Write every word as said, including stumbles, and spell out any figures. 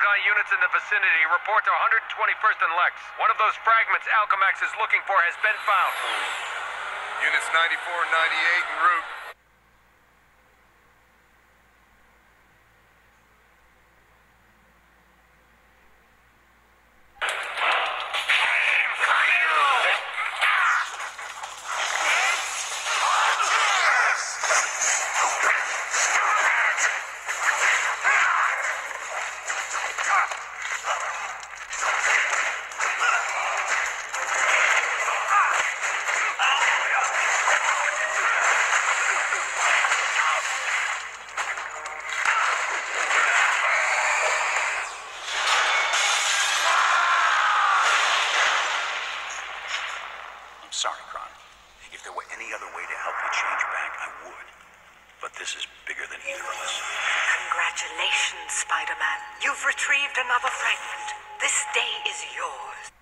I units in the vicinity. Report to one twenty-first and Lex. One of those fragments Alchemax is looking for has been found. Units ninety-four and ninety-eight en route. Sorry, Kron. If there were any other way to help you change back, I would. But this is bigger than either of us. Congratulations, Spider-Man. You've retrieved another fragment. This day is yours.